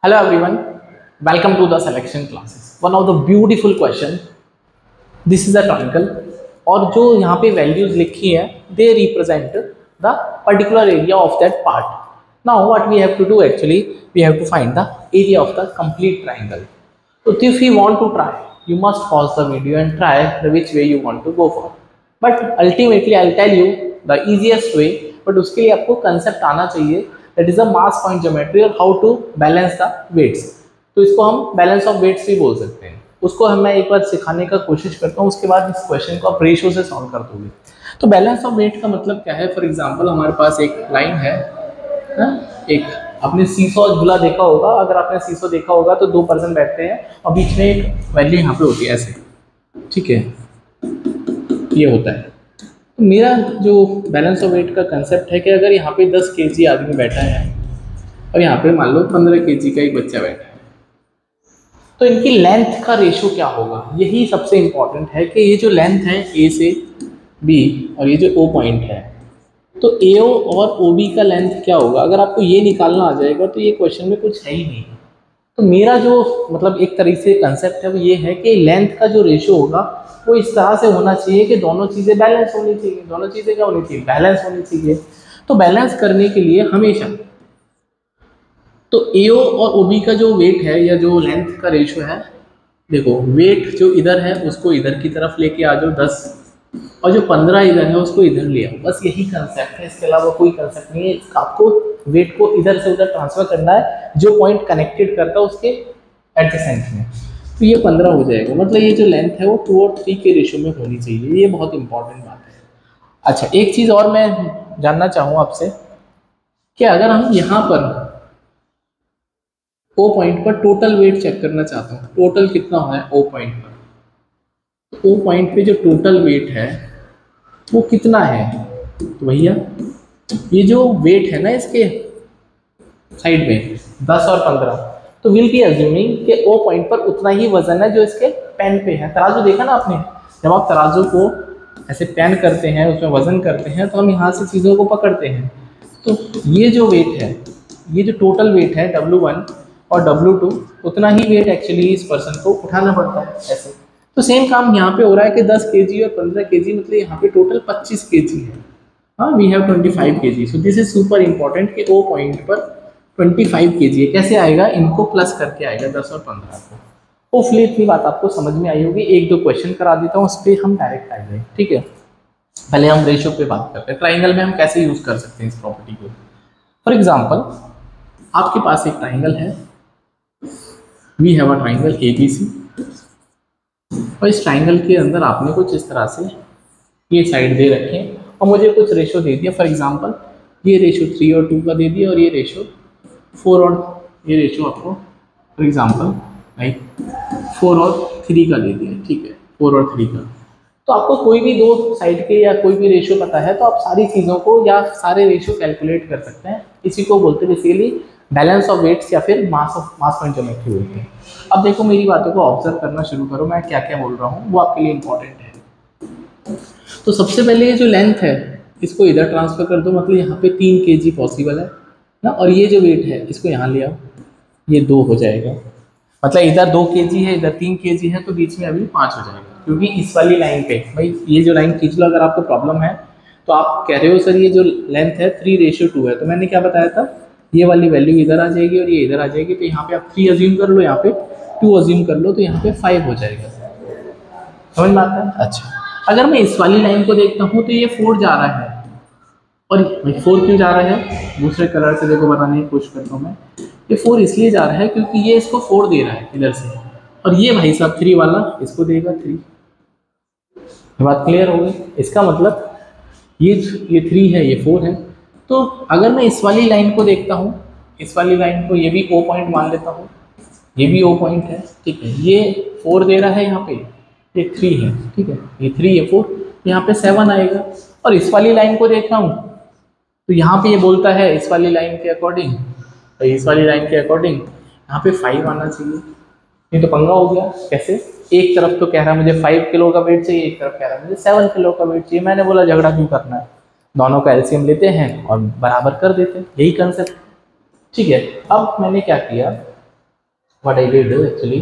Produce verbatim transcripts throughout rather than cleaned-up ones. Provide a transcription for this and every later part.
Hello everyone, welcome to the selection classes. One of the beautiful question. This is a triangle और जो यहाँ पे values लिखी है they represent the particular area of that part. Now what we have to do actually, we have to find the area of the complete triangle. So if you want to try, you must pause the video and try the which way you want to go for. But ultimately I'll tell you the easiest way, but उसके लिए आपको concept आना चाहिए. That is a mass point geometry और how to balance the weights. तो इसको हम balance of weights भी बोल सकते हैं. उसको हम मैं एक बार सिखाने का कोशिश करता हूँ, उसके बाद इस क्वेश्चन को आप रेशियो से सॉल्व कर दोगे. तो बैलेंस ऑफ वेट का मतलब क्या है? फॉर एग्जांपल हमारे पास एक लाइन है, है? एक आपने सीसो झूला देखा होगा. अगर आपने सीसो देखा होगा तो दो पर्सन बैठते हैं और बीच में एक वैल्यू यहाँ पे होती है ऐसे, ठीक है, ये होता है. तो मेरा जो बैलेंस ऑफ वेट का कंसेप्ट है कि अगर यहाँ पे दस केजी आदमी बैठा है और यहाँ पे मान लो पंद्रह केजी का एक बच्चा बैठा है, तो इनकी लेंथ का रेशियो क्या होगा? यही सबसे इम्पॉर्टेंट है कि ये जो लेंथ है ए से बी और ये जो ओ पॉइंट है, तो ए ओ और ओ बी का लेंथ क्या होगा? अगर आपको ये निकालना आ जाएगा तो ये क्वेश्चन में कुछ है ही नहीं. तो मेरा जो मतलब एक तरीके से कंसेप्ट है वो ये है कि लेंथ का जो रेशियो होगा वो इस तरह से होना चाहिए कि दोनों चीज़ें बैलेंस होनी चाहिए. दोनों चीज़ें क्या होनी चाहिए? बैलेंस होनी चाहिए. तो बैलेंस करने के लिए हमेशा तो ए ओ और ओ बी का जो वेट है या जो लेंथ का रेशियो है, देखो वेट जो इधर है उसको इधर की तरफ लेके आ जाओ दस, और जो पंद्रह इधर है उसको इधर ले आओ. बस यही कंसेप्ट है, इसके अलावा कोई कंसेप्ट नहीं है. आपको वेट को इधर से उधर ट्रांसफर करना है, जो पॉइंट कनेक्टेड करता है उसके एडजेसेंट में. तो ये पंद्रह हो जाएगा. मतलब ये जो लेंथ है वो टू और थ्री के रेशियो में होनी चाहिए. ये बहुत इंपॉर्टेंट बात है. अच्छा, एक चीज़ और मैं जानना चाहूँ आपसे कि अगर हम यहाँ पर ओ पॉइंट पर टोटल वेट चेक करना चाहता हूँ, टोटल कितना है ओ पॉइंट पर, तो ओ पॉइंट पे जो टोटल वेट है वो कितना है? तो भैया ये जो वेट है ना इसके साइड में दस और पंद्रह, तो विल बी अज्यूमिंग कि ओ पॉइंट पर उतना ही वजन है जो इसके पेन पे है. तराजू देखा ना आपने, जब आप तराजू को ऐसे पेन करते हैं, उसमें वजन करते हैं, तो हम यहाँ से चीज़ों को पकड़ते हैं. तो ये जो वेट है, ये जो टोटल वेट है डब्ल्यू वन और डब्ल्यू टू, उतना ही वेट एक्चुअली इस पर्सन को उठाना पड़ता है ऐसे. तो सेम काम यहाँ पे हो रहा है कि दस के जी और पंद्रह के जी, मतलब यहाँ पे टोटल पच्चीस के जी है. हाँ, we have twenty five K G. So this is super important कि ओ पॉइंट पर ट्वेंटी फाइव के जी है. कैसे आएगा? इनको प्लस करके आएगा दस और पंद्रह को. होपफुली इतनी बात आपको समझ में आई होगी. एक दो क्वेश्चन करा देता हूँ, उस पर हम डायरेक्ट आएंगे, ठीक है. पहले हम रेशियो पे बात करते हैं. ट्राइंगल में हम कैसे यूज़ कर सकते हैं इस प्रॉपर्टी को. फॉर एग्जाम्पल आपके पास एक ट्राइंगल है, we have a triangle A B C, और इस ट्राइंगल के अंदर आपने कुछ इस तरह से ये साइड दे रखे हैं और मुझे कुछ रेशियो दे दिया. फॉर एग्जाम्पल ये रेशियो थ्री और टू का दे दिया और ये रेशियो फोर और ये रेशियो आपको फॉर एग्जाम्पल राइट फोर और थ्री का दे दिया, ठीक है, फोर और थ्री का. तो आपको कोई भी दो साइड के या कोई भी रेशियो पता है तो आप सारी चीज़ों को या सारे रेशियो कैलकुलेट कर सकते हैं. इसी को बोलते हैं बेसिकली बैलेंस ऑफ वेट्स या फिर mass of mass point geometry बोलते हैं. अब देखो मेरी बातों को ऑब्जर्व करना शुरू करो, मैं क्या क्या बोल रहा हूँ वो आपके लिए इंपॉर्टेंट है. तो सबसे पहले ये जो लेंथ है इसको इधर ट्रांसफर कर दो, मतलब यहाँ पे तीन के जी पॉसिबल है ना, और ये जो वेट है इसको यहाँ ले आओ, ये दो हो जाएगा. मतलब इधर दो के जी है, इधर तीन के जी है, तो बीच में अभी पाँच हो जाएगा. क्योंकि इस वाली लाइन पे भाई ये जो लाइन खींच लो, अगर आपको प्रॉब्लम है तो आप कह रहे हो सर ये जो लेंथ है थ्री रेशियो टू है, तो मैंने क्या बताया था, ये वाली वैल्यू इधर आ जाएगी और ये इधर आ जाएगी. तो यहाँ पे आप थ्री अज्यूम कर लो, यहाँ पे टू अज्यूम कर लो, तो यहाँ पे फाइव हो जाएगा. समझ में आता है? अच्छा, अगर मैं इस वाली लाइन को देखता हूँ तो ये फोर जा रहा है, और भाई फोर क्यों जा रहा है? दूसरे कलर से देखो बताने की कोशिश करता हूँ मैं. ये फोर इसलिए जा रहा है क्योंकि ये इसको फोर दे रहा है इधर से, और ये भाई साहब थ्री वाला इसको देगा थ्री. बात क्लियर हो गई? इसका मतलब ये ये थ्री है, ये फोर है. तो अगर मैं इस वाली लाइन को देखता हूँ, इस वाली लाइन को, ये भी ओ पॉइंट मान लेता हूँ, ये भी ओ पॉइंट है, ठीक है, ये फोर दे रहा है यहाँ पे, ये थ्री है, ठीक है, ये थ्री ये फोर, यहाँ पे सेवन आएगा. और इस वाली लाइन को देख रहा हूँ तो यहाँ पे ये बोलता है इस वाली लाइन के अकॉर्डिंग, तो इस वाली लाइन के अकॉर्डिंग यहाँ पे फाइव आना चाहिए. नहीं तो पंगा हो गया. कैसे? एक तरफ तो कह रहा है मुझे फाइव किलो का वेट चाहिए, एक तरफ कह रहा है मुझे सेवन किलो का वेट चाहिए. मैंने बोला झगड़ा क्यों करना है, दोनों का एलसीएम लेते हैं और बराबर कर देते हैं. यही कंसेप्ट, ठीक है. अब मैंने क्या किया, व्हाट आई डिड एक्चुअली,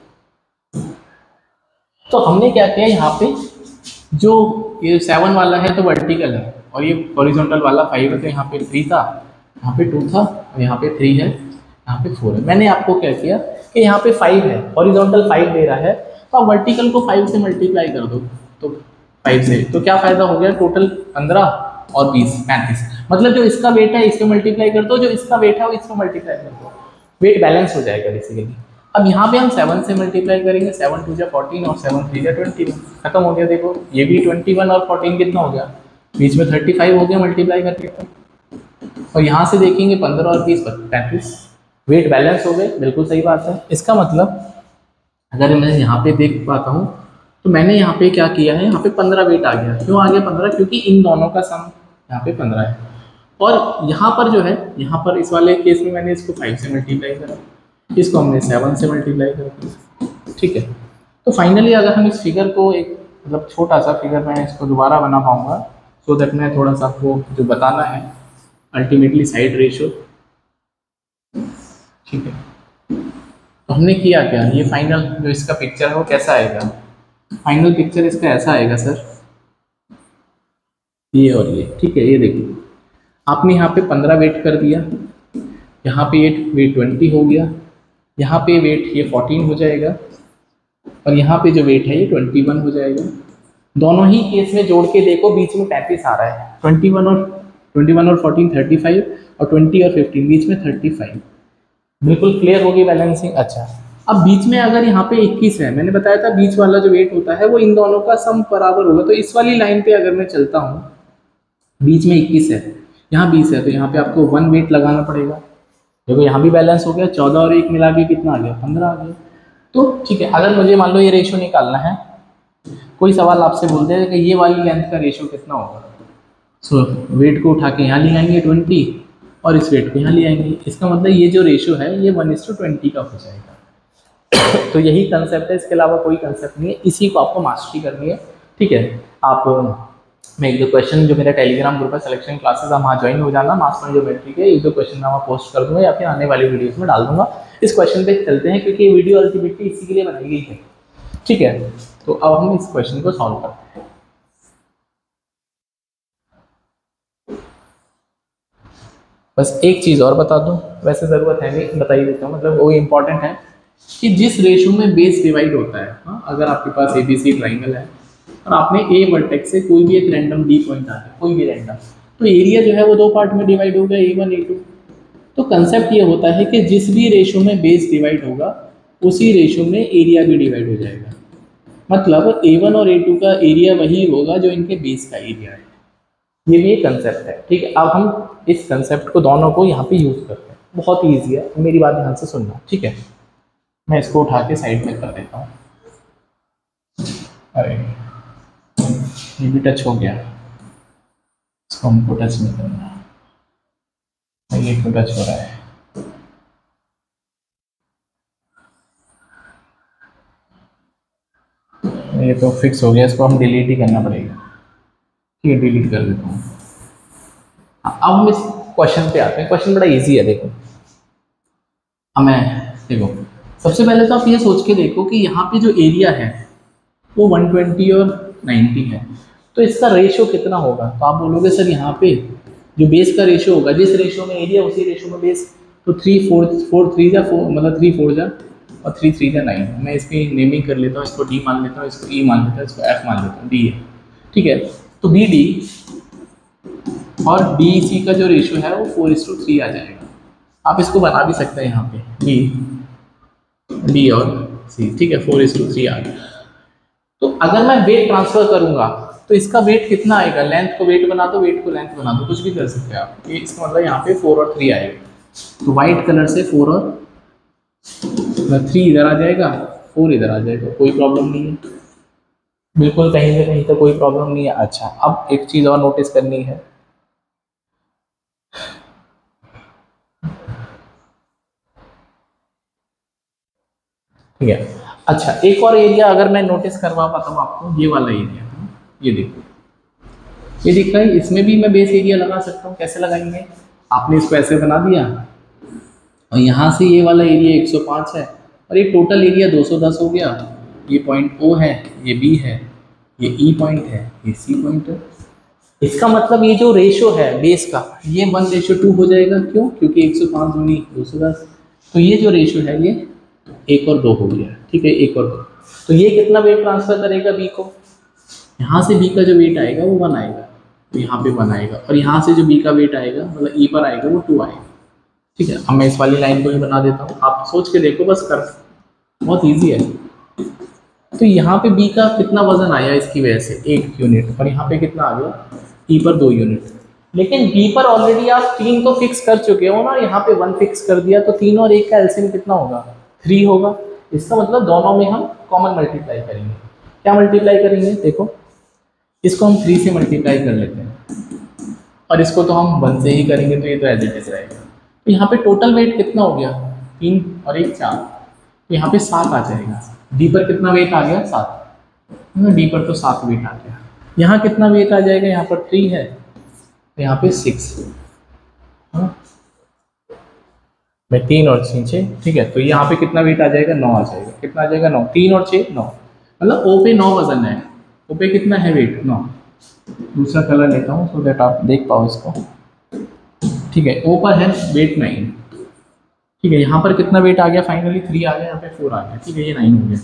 तो हमने क्या किया यहाँ पे, जो ये सेवन वाला है तो वर्टिकल है और ये हॉरिजॉन्टल वाला फाइव है, तो यहाँ पे थ्री था, यहाँ पे टू था और यहाँ पे थ्री है, यहाँ पे फोर है। मैंने आपको क्या किया कि यहाँ पे फाइव है, हॉरिजॉन्टल फाइव दे रहा है, तो आप वर्टिकल को फाइव से मल्टीप्लाई कर दो, तो फाइव से तो क्या फायदा हो गया, टोटल पंद्रह और बीस पैंतीस, मतलब जो इसका वेट है इसमें मल्टीप्लाई कर दो, जो इसका वेट है वो इसमें मल्टीप्लाई कर दो, वेट बैलेंस हो जाएगा बेसिकली। अब यहाँ पे हम सेवन से मल्टीप्लाई करेंगे, सेवन टू जा फोर्टीन और सेवन थ्री जा ट्वेंटी वन, खत्म हो गया। देखो ये भी ट्वेंटी वन और फोर्टीन कितना हो गया, बीच में थर्टी फाइव हो गया मल्टीप्लाई करके, और यहाँ से देखेंगे पंद्रह और बीस पैंतीस, वेट बैलेंस हो गए, बिल्कुल सही बात है। इसका मतलब अगर मैं यहाँ पे देख पाता हूँ तो मैंने यहाँ पे क्या किया है, यहाँ पे पंद्रह वेट आ गया। क्यों आ गया पंद्रह, क्योंकि इन दोनों का सम यहाँ पे पंद्रह है, और यहाँ पर जो है, यहाँ पर इस वाले केस में मैंने इसको फाइव से मल्टीप्लाई करा, इसको हमने सेवन से मल्टीप्लाई कर दिया, ठीक है। तो फाइनली अगर हम इस फिगर को एक मतलब छोटा सा फिगर मैं इसको दोबारा बना पाऊंगा, सो दैट मैं थोड़ा सा आपको जो बताना है अल्टीमेटली साइड रेशियो, ठीक है। तो हमने किया क्या, ये फाइनल जो इसका पिक्चर है वो कैसा आएगा, फाइनल पिक्चर इसका ऐसा आएगा सर, ये और ये, ठीक है। ये देखिए आपने यहाँ पे पंद्रह वेट कर दिया, यहाँ पे ये वेट ट्वेंटी हो गया, यहाँ पे वेट ये फोर्टीन हो जाएगा, और यहाँ पे जो वेट है ये ट्वेंटी वन हो जाएगा। दोनों ही केस में जोड़ के देखो बीच में पैंतीस आ रहा है, ट्वेंटी वन और ट्वेंटी वन और फोर्टीन थर्टी फाइव, और ट्वेंटी और फिफ्टीन बीच में थर्टी फाइव, बिल्कुल क्लियर होगी बैलेंसिंग। अच्छा अब बीच में अगर यहाँ पे इक्कीस है, मैंने बताया था बीच वाला जो वेट होता है वो इन दोनों का सम बराबर होगा, तो इस वाली लाइन पे अगर मैं चलता हूँ, बीच में इक्कीस है, यहाँ बीस है, तो यहाँ पे आपको वन वेट लगाना पड़ेगा। देखो यहाँ भी बैलेंस हो गया, चौदह और एक मिला के कितना आ गया, पंद्रह आ गया। तो ठीक है, अगर मुझे मान लो ये रेशियो निकालना है, कोई सवाल आपसे बोल दे कि ये वाली लेंथ का रेशियो कितना होगा, सो वेट को उठा के यहाँ ले आएंगे ट्वेंटी, और इस वेट को यहाँ ले आएंगे, इसका मतलब ये जो रेशियो है ये वन इज टू ट्वेंटी का हो जाएगा। तो यही कंसेप्ट है, इसके अलावा कोई कंसेप्ट नहीं है, इसी को आपको मास्टरी करनी है, ठीक है। आप मैं एक दो क्वेश्चन जो मेरा टेलीग्राम ग्रुप है सिलेक्शन क्लासेस, आप वहाँ ज्वाइन हो जाना, मास में जो मेट्रिक है एक दो क्वेश्चन मैं वहाँ पोस्ट कर दूंगा या फिर आने वाली वीडियोस में डाल दूंगा। इस क्वेश्चन पे चलते हैं क्योंकि ये वीडियो अल्टीमेटली इसी के लिए बनाई गई है, ठीक है। तो अब हम इस क्वेश्चन को सॉल्व करते हैं। बस एक चीज़ और बता दूं, वैसे ज़रूरत है नहीं, बता ही देता हूँ, मतलब वो इम्पॉर्टेंट है कि जिस रेशो में बेस डिवाइड होता है, हाँ अगर आपके पास ए बी सी ट्राइंगल है और आपने ए वर्टेक्स से कोई भी एक रैंडम डी पॉइंट आ है, कोई भी रैंडम, तो एरिया जो है वो दो पार्ट में डिवाइड हो गया, ए वन ए टू। तो कंसेप्ट ये होता है कि जिस भी रेशो में बेस डिवाइड होगा उसी रेशो में एरिया भी डिवाइड हो जाएगा, मतलब ए वन और ए टू का एरिया वही होगा जो इनके बेस का एरिया है। ये भी एक कंसेप्ट है, ठीक है। अब हम इस कंसेप्ट को दोनों को यहाँ पे यूज करते हैं, बहुत ईजी है, मेरी बात ध्यान से सुनना, ठीक है। मैं इसको उठा के साइड में कर देता हूँ, अरे ये भी टच हो गया, इसको हमको टच नहीं करना, ये क्यों टच हो रहा है, ये तो फिक्स हो गया, इसको हम डिलीट ही करना पड़ेगा, ठीक है, डिलीट कर देता हूँ। अब हम इस क्वेश्चन पे आते हैं, क्वेश्चन बड़ा इजी है, देखो हमें देखो सबसे पहले तो आप ये सोच के देखो कि यहाँ पे जो एरिया है वो वन ट्वेंटी और नाइन्टी है, तो इसका रेशियो कितना होगा। तो आप बोलोगे सर यहाँ पे जो बेस का रेशियो होगा, जिस रेशियो में एरिया उसी रेशियो में बेस, तो थ्री फोर फोर थ्री जा फोर, मतलब थ्री फोर जा और थ्री थ्री जा नाइन। मैं इसकी नेमिंग कर लेता हूँ, इसको डी मान लेता हूँ, इसको ई मान लेता हूँ, इसको एफ मान लेता हूँ, डी है, ठीक है। तो बी डी और डी सी का जो रेशियो है वो फोर इज टू थ्री आ जाएगा। आप इसको बना भी सकते हैं यहाँ पे डी डी और सी, ठीक है, फोर इज टू थ्री आ गया। तो अगर मैं वेट ट्रांसफर करूंगा तो इसका वेट कितना आएगा, लेंथ को वेट बना दो, वेट को लेंथ बना दो, कुछ भी कर सकते हैं आप। ये इसका मतलब यहाँ पे फोर और थ्री आएगा, तो वाइट कलर से फोर और थ्री इधर आ जाएगा, फोर इधर आ जाएगा, कोई प्रॉब्लम नहीं है, बिल्कुल कहीं से कहीं तो कोई प्रॉब्लम नहीं है। अच्छा अब एक चीज़ और नोटिस करनी है, ठीक है। अच्छा एक और एरिया अगर मैं नोटिस करवा पाता हूँ आपको, ये वाला एरिया, ये देखो ये दिख रहा है, इसमें भी मैं बेस एरिया लगा सकता हूँ। कैसे लगाएंगे, आपने इसको ऐसे बना दिया और यहाँ से ये वाला एरिया एक सौ पाँच है और ये टोटल एरिया दो सौ दस हो गया। ये पॉइंट ओ है, ये बी है, ये ई पॉइंट है, ये सी पॉइंट है। इसका मतलब ये जो रेशो है बेस का, ये वन रेशो टू हो जाएगा। क्यों? क्योंकि एक सौ पाँच दूनी दो सौ दस, तो ये जो रेशो है ये एक और दो हो गया। ठीक है, एक और दो। तो ये कितना वेट ट्रांसफर करेगा बी को? यहाँ से बी का जो वेट आएगा वो वन आएगा, तो यहाँ पे वन आएगा, और यहाँ से जो बी का वेट आएगा मतलब ई पर आएगा वो टू आएगा। ठीक है, अब मैं इस वाली लाइन को ही बना देता हूँ, आप सोच के देखो बस, कर बहुत ईजी है। तो यहाँ पे बी का कितना वजन आया इसकी वजह से? एक यूनिट, और यहाँ पे कितना आ गया? ई पर दो यूनिट। लेकिन बी पर ऑलरेडी आप तीन तो फिक्स कर चुके हो ना, यहाँ पे वन फिक्स कर दिया, तो तीन और एक का एलसीएम कितना होगा? थ्री होगा। इसका मतलब दोनों में हम कॉमन मल्टीप्लाई करेंगे। क्या मल्टीप्लाई करेंगे? देखो, इसको हम थ्री से मल्टीप्लाई कर लेते हैं, और इसको तो हम वन से ही करेंगे, तो ये तो एज इट इज रहेगा। तो यहाँ पे टोटल वेट कितना हो गया? तीन और एक चार, तो यहाँ पे सात आ जाएगा। डी पर कितना वेट आ गया? सात। डी पर तो सात वेट आ गया। यहाँ कितना वेट आ जाएगा? यहाँ पर थ्री है, तो यहाँ पे सिक्स। हाँ, मैं तीन और छः छः। ठीक है, तो यहाँ पे कितना वेट आ जाएगा? नौ आ जाएगा। कितना आ जाएगा? नौ। तीन और छः नौ, मतलब ओ पे नौ वजन है। ओ पे कितना है वेट? नौ। दूसरा कलर लेता हूँ सो दैट आप देख पाओ इसको। ठीक है, ओ पर है वेट नाइन। ठीक है, यहाँ पर कितना वेट आ गया? फाइनली थ्री आ गया, यहाँ पे फोर आ गया। ठीक है, ये नाइन हो गया।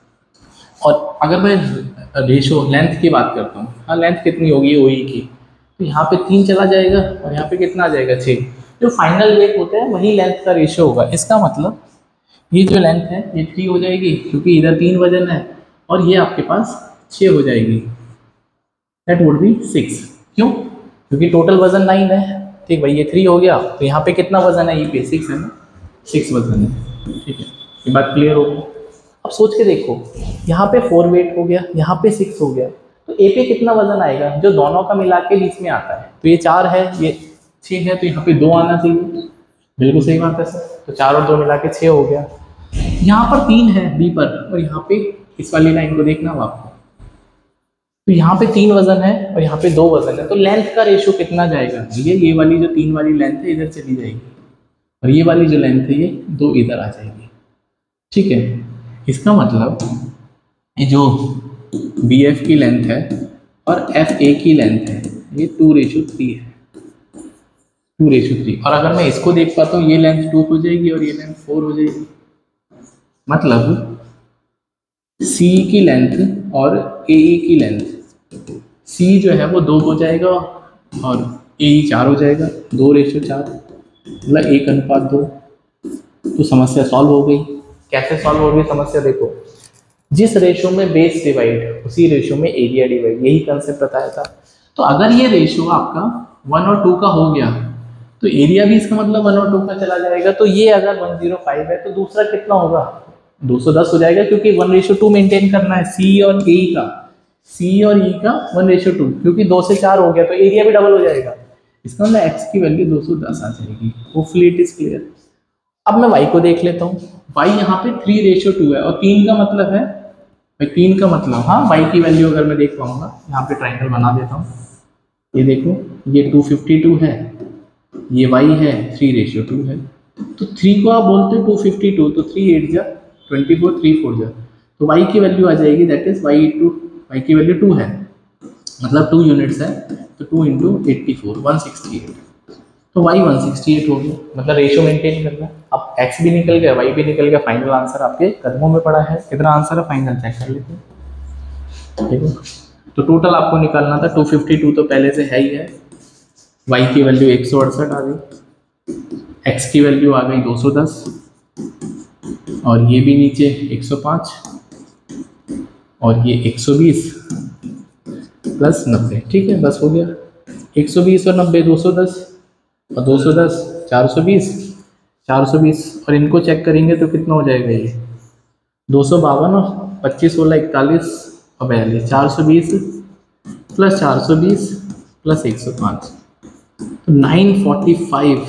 और अगर मैं रेशो लेंथ की बात करता हूँ, हाँ लेंथ कितनी होगी ओ ई की? तो यहाँ पे तीन चला जाएगा, और यहाँ पे कितना आ जाएगा? छः। जो फाइनल वेट होता है वही लेंथ का रेशो होगा। इसका मतलब ये जो लेंथ है ये थ्री हो जाएगी, क्योंकि इधर तीन वजन है, और ये आपके पास छः हो जाएगी। That would be six. क्यों? क्योंकि टोटल वजन नाइन है। ठीक भाई, ये थ्री हो गया, तो यहाँ पे कितना वजन है? ये पे सिक्स है ना, सिक्स वजन है। ठीक है, ये बात क्लियर हो गई। अब सोच के देखो, यहाँ पे फोर वेट हो गया, यहाँ पे सिक्स हो गया, तो ए पे कितना वजन आएगा जो दोनों का मिला के बीच में आता है? तो ये चार है, ये छः है, तो यहाँ पे दो आना चाहिए। बिल्कुल सही बात है सर, तो चार और दो मिला के छः हो गया। यहाँ पर तीन है बी पर, और यहाँ पे इस वाली लाइन को देखना हो आपको, तो यहाँ पे तीन वजन है और यहाँ पे दो वजन है, तो लेंथ का रेशो कितना जाएगा? ये ये वाली जो तीन वाली लेंथ है इधर चली जाएगी, और ये वाली जो लेंथ है ये दो इधर आ जाएगी। ठीक है, इसका मतलब ये जो बी एफ की लेंथ है और एफ ए की लेंथ है ये टू रेशो थ्री है, टू रेशो थ्री। और अगर मैं इसको देख पाता हूँ, ये लेंथ टू हो जाएगी और ये लेंथ फोर हो जाएगी। मतलब सी की लेंथ और ए ई की लेंथ, सी जो है वो दो हो जाएगा और ए ई चार हो जाएगा, दो रेशो चार, मतलब एक अनुपात दो। तो समस्या सॉल्व हो गई। कैसे सॉल्व हो गई समस्या? देखो, जिस रेशो में बेस डिवाइड उसी रेशो में एरिया डिवाइड, यही कंसेप्ट बताया था। तो अगर ये रेशो आपका वन और टू का हो गया तो एरिया भी इसका मतलब वन और टू का चला जाएगा। तो ये अगर वन ज़ीरो फाइव है तो दूसरा कितना होगा? दो सौ दस हो जाएगा, क्योंकि वन रेशो टू मेंटेन करना है सी और ए का, सी और ई का वन रेशो टू, क्योंकि दो से चार हो गया तो एरिया भी डबल हो जाएगा। इसका मतलब एक्स की वैल्यू दो सौ दस आ जाएगी। Hopefully it is clear. अब मैं वाई को देख लेता हूँ। वाई यहाँ पे थ्री रेशो टू है, और तीन का मतलब है भाई, तीन का मतलब हाँ वाई की वैल्यू अगर मैं देख पाऊंगा, यहाँ पे ट्राइंगल बना देता हूँ। ये देखो, ये टू फिफ्टी टू है, ये वाई है, थ्री रेशियो टू है। तो थ्री को आप बोलते हो टू फिफ्टी टू, तो थ्री एट जा ट्वेंटी फोर, थ्री फोर जा, तो वाई की वैल्यू आ जाएगी, that is Y two, Y की वैल्यू टू है, मतलब टू यूनिट्स है, तो two into eighty four, one sixty eight, तो वाई वन सिक्सटी एट हो गया। मतलब रेशियो मेंटेन करना। अब एक्स भी निकल गया, वाई भी निकल गया, फाइनल आंसर आपके कदमों में पड़ा है। कितना आंसर है फाइनल, चेक कर लेते हैं। ठीक है, तो टोटल आपको निकालना था टू फिफ्टी टू, तो पहले से है ही है। वाई की वैल्यू एक सौ अड़सठ आ गई, एक्स की वैल्यू आ गई दो सौ दस, और ये भी नीचे एक सौ पाँच, और ये एक सौ बीस प्लस नब्बे। ठीक है, बस हो गया। एक सौ बीस और नब्बे दो सौ दस, और दो सौ दस चार सौ बीस, चार सौ बीस और इनको चेक करेंगे तो कितना हो जाएगा? ये दो सौ बावन और पच्चीस सोलह इकतालीस और बयालीस, चार सौ बीस प्लस चार सौ बीस प्लस एक सौ पाँच, तो nine forty five,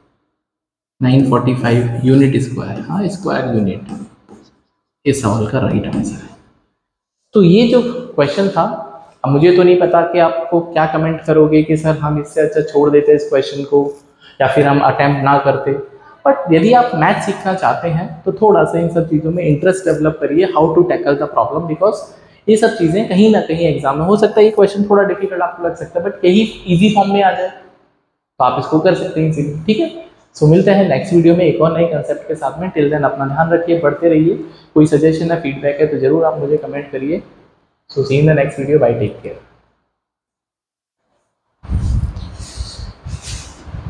nine forty five unit square. हाँ, स्क्वायर यूनिट इस सवाल का राइट आंसर है। तो ये जो क्वेश्चन था, अब मुझे तो नहीं पता कि आपको क्या कमेंट करोगे कि सर हम इससे अच्छा छोड़ देते इस क्वेश्चन को, या फिर हम अटेम्प्ट ना करते। बट यदि आप मैथ सीखना चाहते हैं तो थोड़ा सा इन सब चीज़ों में इंटरेस्ट डेवलप करिए, how to tackle the problem, because ये सब चीज़ें कहीं ना कहीं एग्जाम में हो सकता है ये क्वेश्चन थोड़ा डिफिकल्ट आपको लग सकता है, बट यही इजी फॉर्म में आ जाए तो आप इसको कर सकते हैं इजीली। ठीक है, सो मिलते हैं नेक्स्ट वीडियो में एक और नए कंसेप्ट के साथ में। टिल देन अपना ध्यान रखिए, पढ़ते रहिए। कोई सजेशन या फीडबैक है तो जरूर आप मुझे कमेंट करिए। So see in the next video, bye, take care.